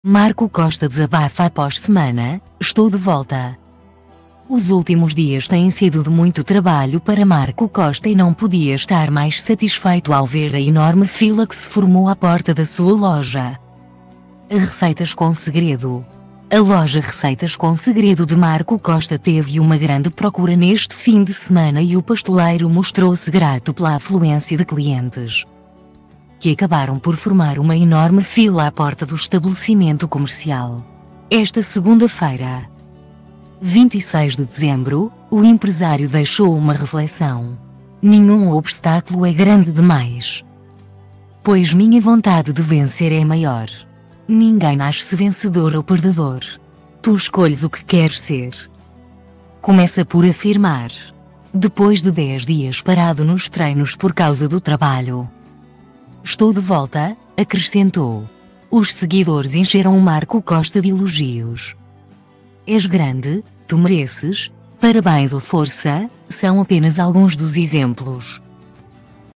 Marco Costa desabafa após semana: estou de volta. Os últimos dias têm sido de muito trabalho para Marco Costa e não podia estar mais satisfeito ao ver a enorme fila que se formou à porta da sua loja. A Receitas com Segredo. A loja Receitas com Segredo de Marco Costa teve uma grande procura neste fim de semana e o pasteleiro mostrou-se grato pela afluência de clientes, que acabaram por formar uma enorme fila à porta do estabelecimento comercial. Esta segunda-feira, 26 de dezembro, o empresário deixou uma reflexão: nenhum obstáculo é grande demais, pois minha vontade de vencer é maior. Ninguém nasce vencedor ou perdedor. Tu escolhes o que queres ser. Começa por afirmar. Depois de 10 dias parado nos treinos por causa do trabalho, estou de volta, acrescentou. Os seguidores encheram o Marco Costa de elogios. És grande, tu mereces, parabéns ou força, são apenas alguns dos exemplos.